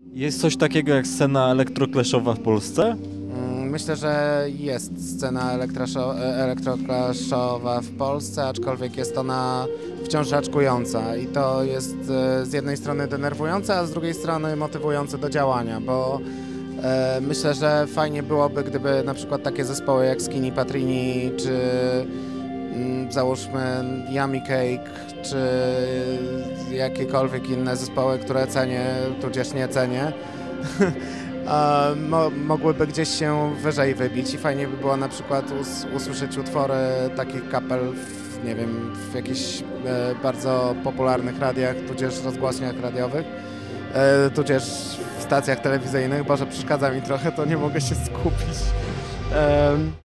Jest coś takiego jak scena elektroklaszowa w Polsce? Myślę, że jest scena elektroklaszowa w Polsce, aczkolwiek jest ona wciąż raczkująca i to jest z jednej strony denerwujące, a z drugiej strony motywujące do działania, bo myślę, że fajnie byłoby, gdyby na przykład takie zespoły jak Skinny Patrini, czy załóżmy Yummy Cake, czy jakiekolwiek inne zespoły, które cenię, tudzież nie cenię, mogłyby gdzieś się wyżej wybić i fajnie by było na przykład usłyszeć utwory takich kapel nie wiem, w jakichś bardzo popularnych radiach, tudzież rozgłośniach radiowych, tudzież w stacjach telewizyjnych. Boże, przeszkadza mi trochę, to nie mogę się skupić.